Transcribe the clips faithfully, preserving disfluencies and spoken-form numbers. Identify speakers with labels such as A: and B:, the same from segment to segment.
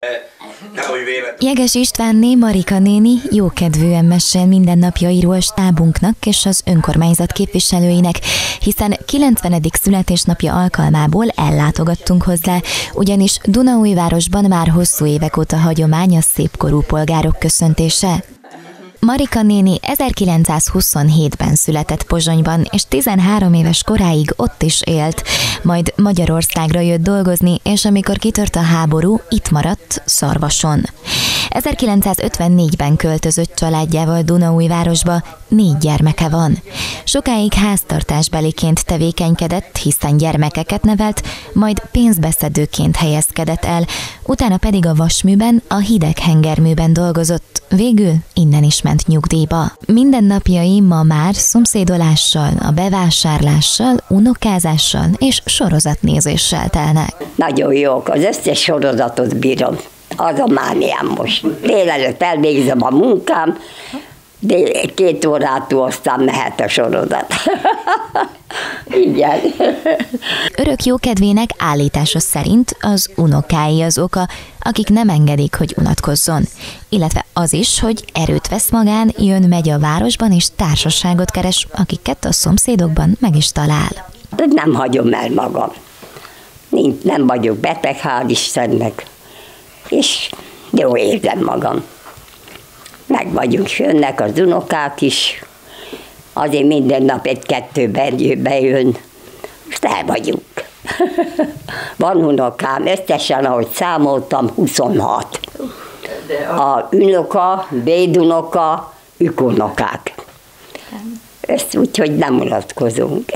A: Jeges Istvánné, Marika néni jókedvűen mesél mindennapjairól stábunknak és az önkormányzat képviselőinek, hiszen kilencvenedik születésnapja alkalmából ellátogattunk hozzá, ugyanis Dunaújvárosban már hosszú évek óta hagyomány a szépkorú polgárok köszöntése. Marika néni ezerkilencszázhuszonhétben született Pozsonyban, és tizenhárom éves koráig ott is élt, majd Magyarországra jött dolgozni, és amikor kitört a háború, itt maradt Szarvason. ezerkilencszázötvennégyben költözött családjával Dunaújvárosba, négy gyermeke van. Sokáig háztartásbeliként tevékenykedett, hiszen gyermekeket nevelt, majd pénzbeszedőként helyezkedett el, utána pedig a vasműben, a hideghengerműben dolgozott, végül innen is ment nyugdíjba. Mindennapjai ma már szomszédolással, a bevásárlással, unokázással és sorozatnézéssel telnek.
B: Nagyon jók, az összes sorozatot bírom. Az a mániám most. Délelőtt elvégzem a munkám, de két órától aztán mehet a sorozat. Igen.
A: Örök jókedvének állítása szerint az unokái az oka, akik nem engedik, hogy unatkozzon. Illetve az is, hogy erőt vesz magán, jön-megy a városban és társaságot keres, akiket a szomszédokban meg is talál.
B: De nem hagyom el magam. Nincs, nem vagyok beteg, hál' Istennek. És jó érzem magam. Meg vagyunk, jönnek az unokák is, azért minden nap egy-kettő bejön, most el vagyunk. Van unokám, összesen, ahogy számoltam, huszonhat. A unoka, védunoka, ükunokák. Ezt úgy, hogy nem unatkozunk.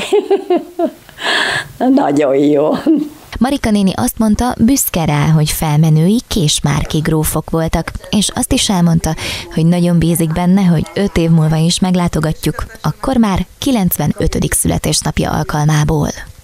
B: Nagyon jó.
A: Marika néni azt mondta, büszke rá, hogy felmenői Késmárki grófok voltak, és azt is elmondta, hogy nagyon bízik benne, hogy öt év múlva is meglátogatjuk, akkor már kilencvenötödik születésnapja alkalmából.